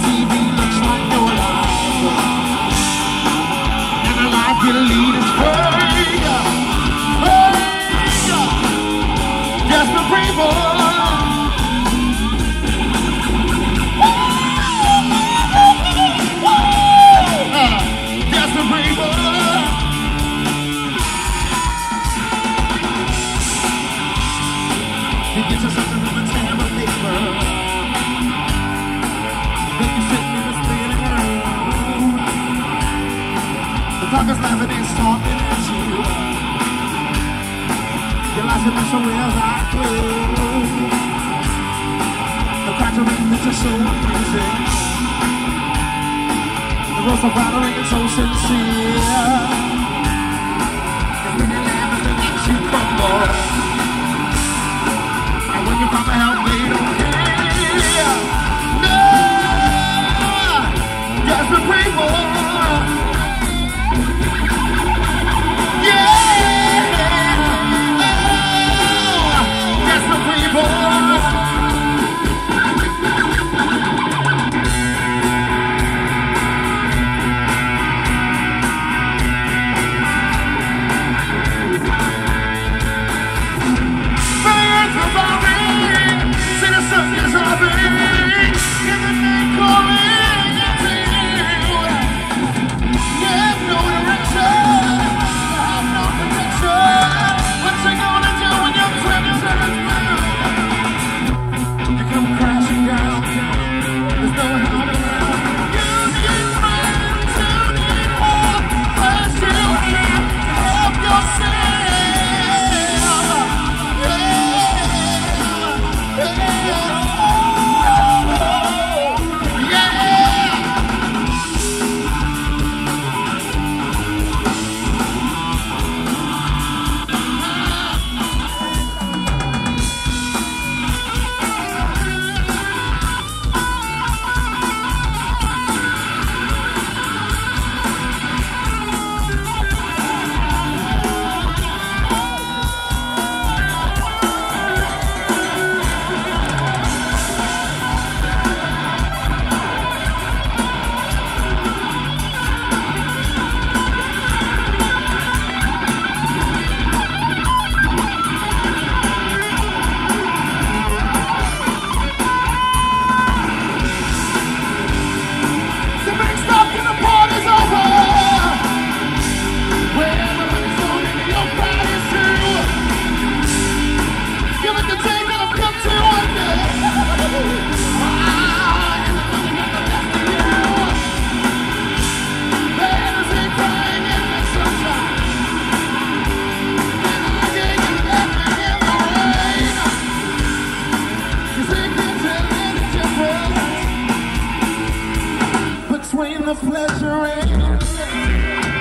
TV looks like your life, and the life you lead is fake, just the people. Just the people. He gets us something from the tab of paper. Then you sit in the spinning room. The clock is laughing and talking at you. Your life's a mess where's I go. The cracks are ringing, it's just so amazing. The roast of battling is so sincere. And when you laugh, it makes you crumble. And when you come to help, they don't care. No, just the people. Yeah, just the people. Between the pleasure and